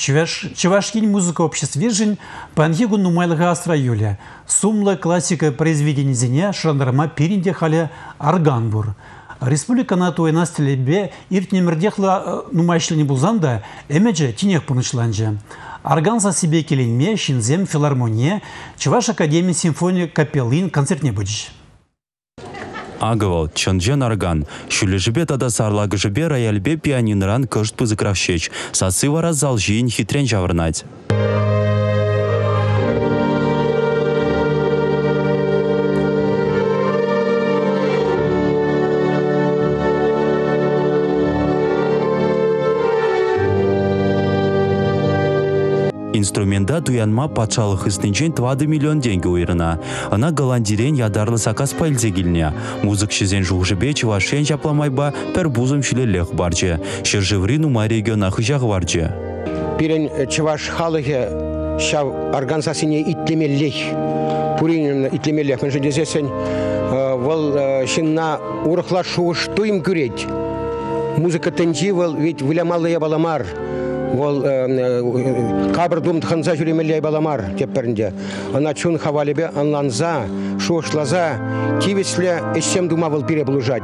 Чувашкин музыка обществе жин панхигу нумайлыга астра юля. Сумла классика произведений зене шандарма пиринде халя органбур. Республика на туйна стилебе иртнемердехла нумайшлени булзанда эмеже тинех пунышланжа. Органза себе келенме шинзем филармония Чуваш академии симфонии капеллин концертне будешь. Агывал, чынжен орган. Шүлежібе тада сарлагыжыбе рояльбе пианиныран кышт пызыкравшеч. Сасы вара зал жиын хитрен жавырнать. Инструмента туянма патшалық истинчен 20 миллион деньги уйрына. Она голландирен ядарлы сакас пайльзегилне. Музык шизен жуғжыбе чывашен жапламайба пер бузым шүлелех барчы. Шержеври нума региона хыжақ барчы. Пирен чываш халыхе шав организацияне итлемеллех. Пурин итлемеллех. Мен жедесесен вол шинна урықла шуыш туим күреть. Музыка тенчи вол ведь вылямалыя баламар. Вол кабр думт ханза жүремелей баламар тепперінде. Ана чун хавалебе анланза, шуышлаза, тивесле эшсем дума вол пире булужать.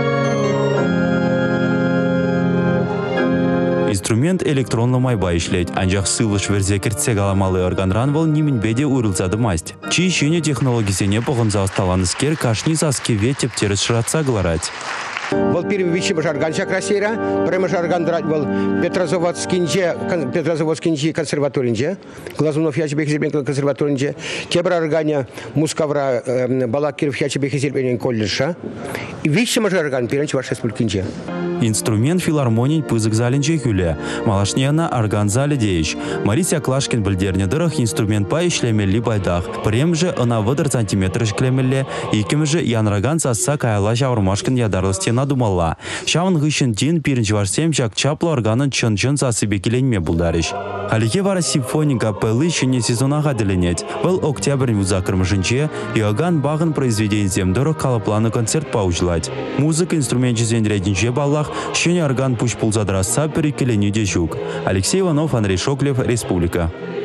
Инструмент электронлы майба ишлеть, анжақ сылыш верзе кертсе галамалы органран вол нимінбеде урылзады масть. Чи шене технологисене похынза осталаныскер кашни заскеве тептеріс шыратса гларать. Вол первый вещи жарганча красира, прямо жарган драть вол Петрозаводскинче консерваторинче, Глазунов ячебе хизельбен консерваторинче, кебра органя мускавра балакиров ячебе хизельбен колледжа, и вещи жарган перенч ваш республикинче. Инструмент филармоний пызык залинче хюле, малашнияна орган зале деиш. Марисия Клашкин бельдерне дырых инструмент па ишлемелли байдах, премже она выдыр сантиметр шлемелле, икемже янраган сасса кайла жавырмашкин ядарлысте надумала. Шавын гышын дин пиринч варсем жак чаплы органын чын-чын сасыбе келенме булдарыш. Халике вара симфония капеллы шыне сезонага деленет. Был октябрь музакырмышынче, иоган бағын произведением дырых калапланы концерт паужлать. Музыка инструмент жезен рединче баллах, шыне орган пуш пулзадраса перекелене де жук. Алексей Иванов, Андрей Шоклев, Республика.